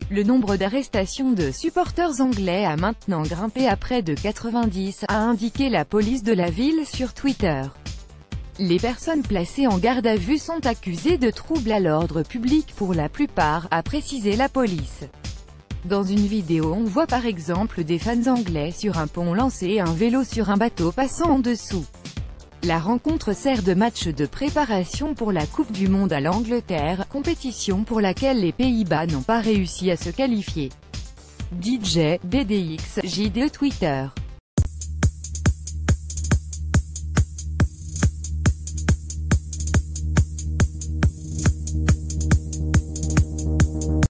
Le nombre d'arrestations de supporters anglais a maintenant grimpé à près de 90, a indiqué la police de la ville sur Twitter. Les personnes placées en garde à vue sont accusées de troubles à l'ordre public pour la plupart, a précisé la police. Dans une vidéo on voit par exemple des fans anglais sur un pont lancer un vélo sur un bateau passant en dessous. La rencontre sert de match de préparation pour la Coupe du Monde à l'Angleterre, compétition pour laquelle les Pays-Bas n'ont pas réussi à se qualifier. DJ, BDX, JD Twitter.